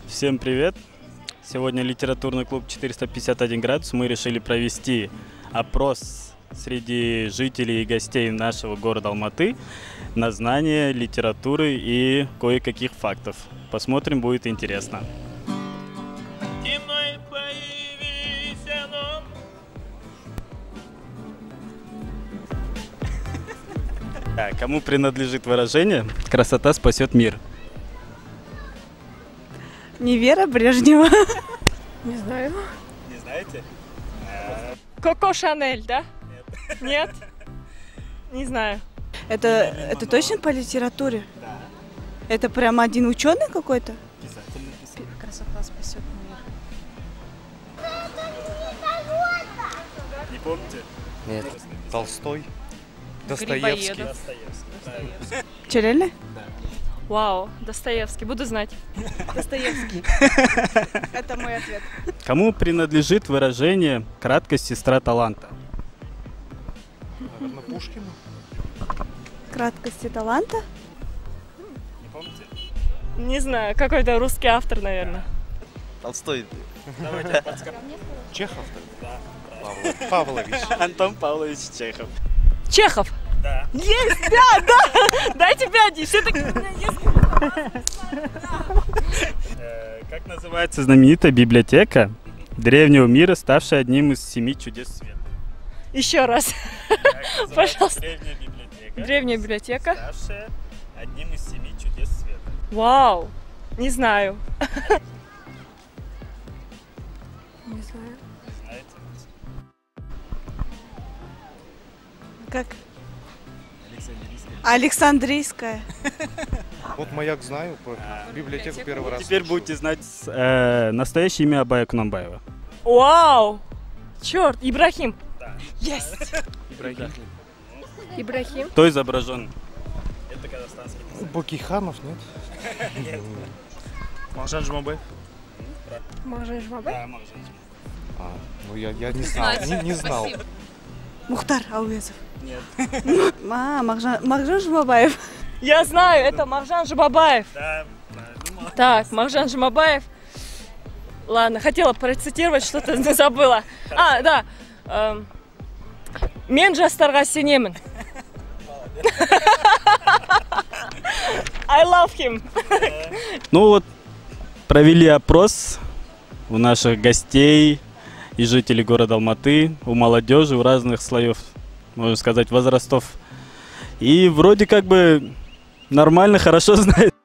Всем привет! Сегодня литературный клуб 451 градус. Мы решили провести опрос среди жителей и гостей нашего города Алматы на знание литературы и кое-каких фактов. Посмотрим, будет интересно. Кому принадлежит выражение «красота спасет мир»? Не Вера Брежнева. Не знаю. Не знаете? Коко Шанель, да? Нет. Нет? Не знаю. Это точно по литературе? Да. Это прям один ученый какой-то? Писатель написал. Красота спасет мир. Не помните? Нет. Толстой. Грибоедов. Достоевский. Че, реально? Вау, Достоевский, буду знать. Достоевский. Это мой ответ. Кому принадлежит выражение «краткость сестра таланта»? Наверное, Пушкину. Краткости таланта? Не помните? Не знаю, какой-то русский автор, наверное. Толстой. Давайте подскажем. Чехов? Павлович. Антон Павлович Чехов. Чехов. Да. Есть, да. Дайте 5, все-таки у меня есть. Как называется знаменитая библиотека древнего мира, ставшая одним из 7 чудес света? Еще раз. Как называется Пожалуйста. древняя библиотека, Древняя библиотека. ставшая одним из 7 чудес света? Вау, не знаю. Не знаю. Не знаете? Как? Александрийская. Вот маяк знаю, про библиотеку первый раз. Теперь слышу. будете знать настоящее имя Абая Кунанбаева. Вау. Черт, Ибрахим. Да. Есть. Ибрагим. Ибрахим. Кто изображен? Это казахстанский писатель. Бокиханов, нет? Нет. Мағжан Жұмабаев. Мағжан Жұмабаев. Да, Мағжан. Ну я не знал. Не знал. Мухтар Ауезов. Нет. Мағжан Жұмабаев. Я знаю, это Мағжан Жұмабаев. Да, правильно. Так, Мағжан Жұмабаев. Ладно, хотела процитировать, что-то забыла. Да. Мен жастарға сенемін. I love him. Ну вот, провели опрос у наших гостей и жителей города Алматы, у молодежи, у разных слоев, можно сказать, возрастов. И вроде как бы нормально, хорошо знает.